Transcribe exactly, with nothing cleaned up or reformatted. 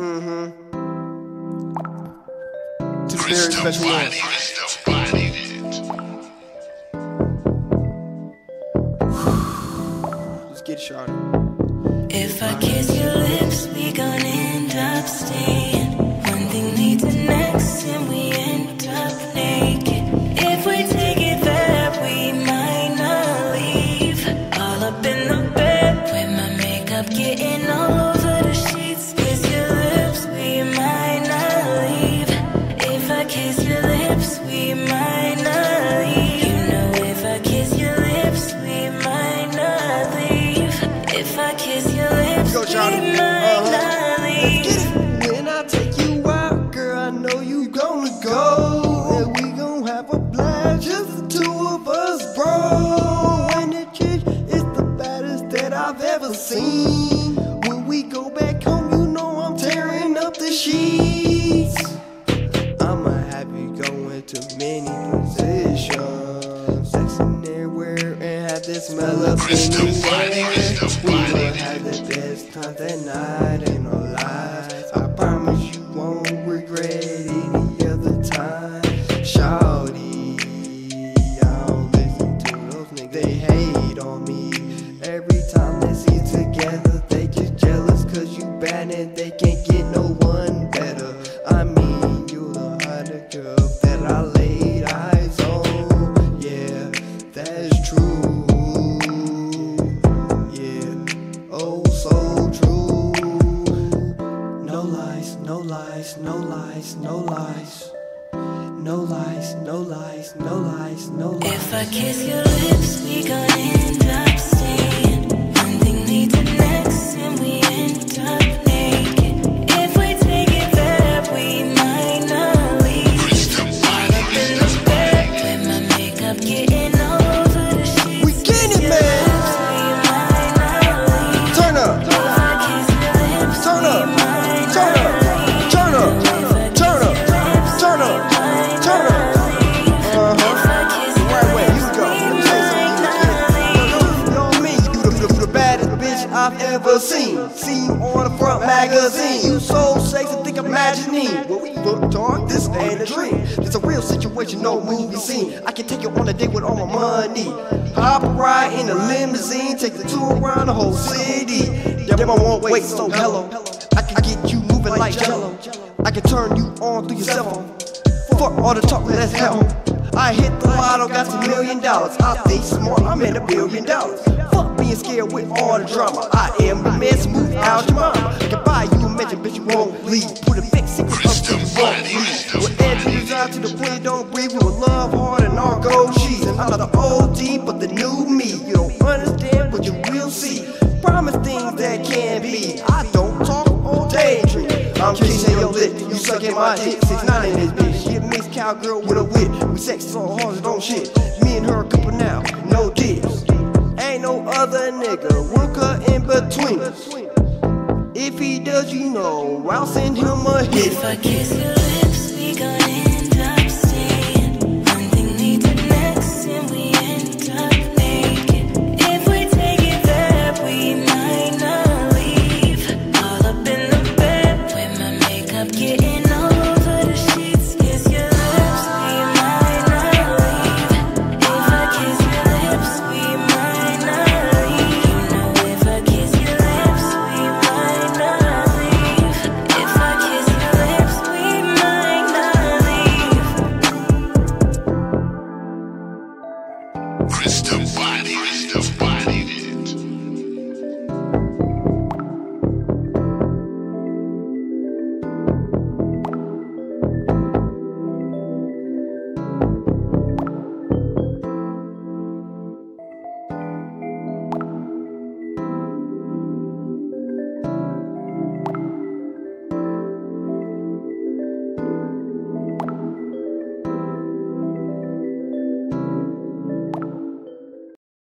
Mm-hmm. To the very special one. Let's get it started. If I kiss your lips, we gon' end up staying. One thing leads to next, and we end up naked. If we take it there, we might not leave. All up in the bed, with my makeup getting all over the sheets. Kiss your lips, we might not leave. If I kiss your lips, we might not leave. You know, if I kiss your lips, we might not leave. If I kiss your lips, Go, we Johnny. might Uh-huh. not leave. When I take you out, girl, I know you gonna go. And we gon' have a blast, just the two of us, bro. And the chick is the baddest that I've ever seen. When we go back home, you know I'm tearing up the sheets. I'ma have you going to many positions, sexing everywhere and have this smell up in the air. We will have the best time that night, ain't no lies. I promise you won't regret any other time. Shawty, I don't listen to those niggas, they hate on me. Every time they see together, they just jealous cause you bad and they can't get no one better. I mean, you the hottest girl that I laid eyes on. Yeah, that's true. Oh, so true. No lies, no lies, no lies, no lies. No lies, no lies, no lies, no lies. If I kiss your lips, we gon' end up staying. One thing leads to next, and we end up naked. If we take it there, we might not leave. All up in the bed, with my makeup getting all over the sheets. We get it, man. Turn up. Turn up. Turn up. Turn up. Turn up. Turn up. Turn up. Uh-huh. Right way. You go. Let me say something. You know me. You the, the, the baddest bitch I've ever seen. See you on the front magazine. You so sexy, think I'm imagining. When we look dark, this ain't a dream. It's a real situation, no movie scene. I can take you on a date with all my money. Hop a ride in a limousine, take the tour around the whole city. Damn, I won't wait, so hello. I can get you moving like jello. I can turn you on through your cell phone. Fuck all the talk, let's hell. I hit the lotto, got some million dollars. I think smart, I'm in a billion dollars. Fuck being scared with all the drama. I am the man, smooth out your mama. I can buy you a mansion, but you won't leave. Put a big secret up to you won't leave. Whatever you desire to the point, don't breathe. We will love hard and all gold sheets. And I'm not the old D, but the new me. You don't understand, but you will see. Promise things that can be. I don't talk or daydream. I'm kissing your lip, you sucking my dick. six nine in this bitch. She a mixed cowgirl with a whip. We sex so hard, don't shit. Me and her a couple now, no dips. Ain't no other nigga, work her in between us. If he does, you know, I'll send him a hit. If I kiss your lips, we gon' end up staying. One thing leads to next, and we end up naked. If we take it there, we might not leave. All up in the bed, with my makeup getting all over the sheets. Kiss your lips, we might not leave. If I kiss your lips, we might not leave. You know, if I kiss your lips, we might not leave. If I kiss your lips, we might not leave. Krista body, Krista body.